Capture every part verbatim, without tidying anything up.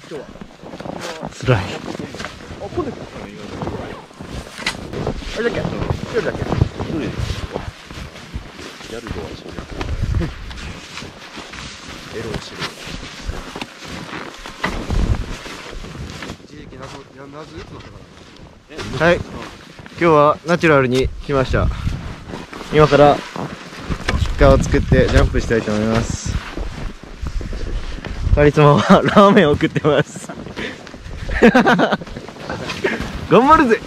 今日は。 つらい。 あ、こで。あれだっけ？一人だっけ？一人。ギャルドは一人だっけ？エロを知る。一時期謎謎打つのかな。 はい。今日はナチュラルに来ました。今からキッカーを作ってジャンプしたいと思います。カリスマはラーメンを食ってます。頑張るぜ。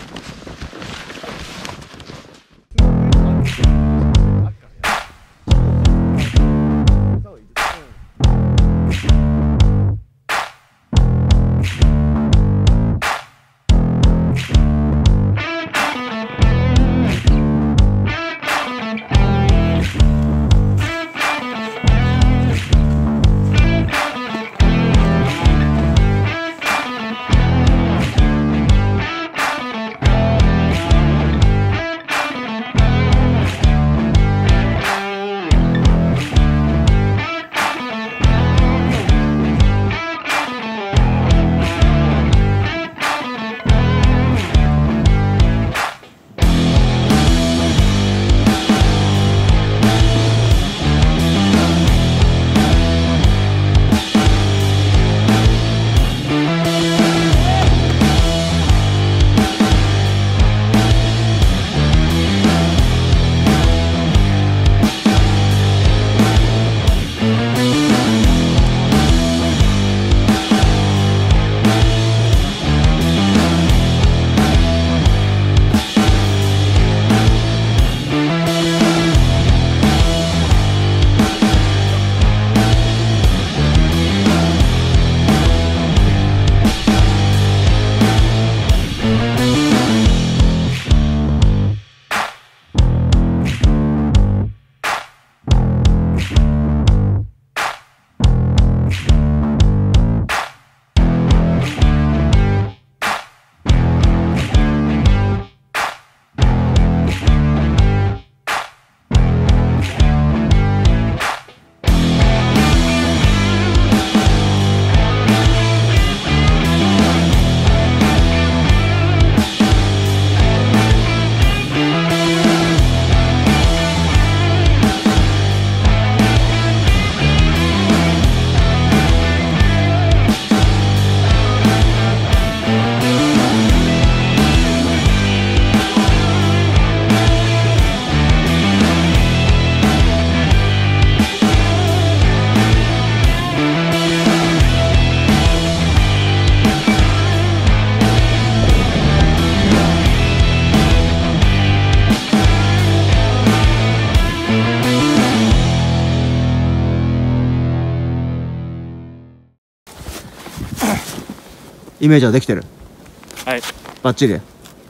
イメージはできてる。 はい。 バッチリ。よ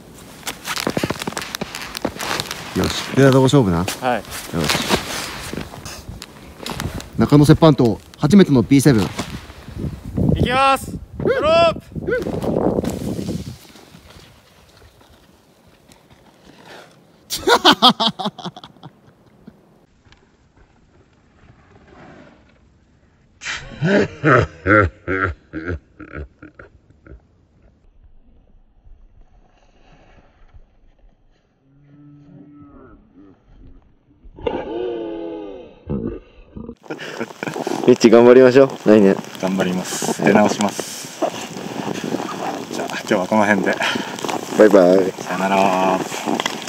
し、出たとこ勝負な。 はい。 よし。中野折半島初めての ビーセブン。 いきます。ドロップ。 ミッチ頑張りましょう。来年頑張ります。出直します。じゃあ今日はこの辺で。 バイバイ。 さよなら。